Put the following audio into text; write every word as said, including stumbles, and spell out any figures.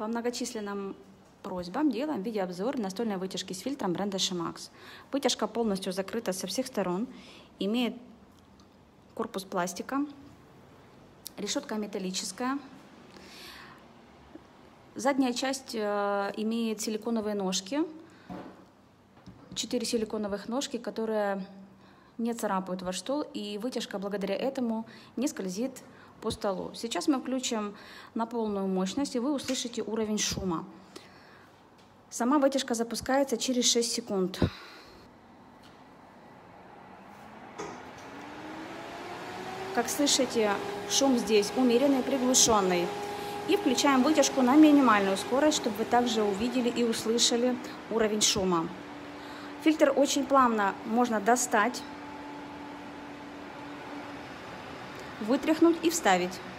По многочисленным просьбам делаем видеообзор настольной вытяжки с фильтром бренда Shemax. Вытяжка полностью закрыта со всех сторон, имеет корпус пластика, решетка металлическая. Задняя часть имеет силиконовые ножки, четыре силиконовых ножки, которые не царапают ваш стол, и вытяжка благодаря этому не скользит по столу. Сейчас мы включим на полную мощность, и вы услышите уровень шума. Сама вытяжка запускается через шесть секунд. Как слышите, шум здесь умеренный, приглушенный. И включаем вытяжку на минимальную скорость, чтобы вы также увидели и услышали уровень шума. Фильтр очень плавно можно достать, вытряхнуть и вставить.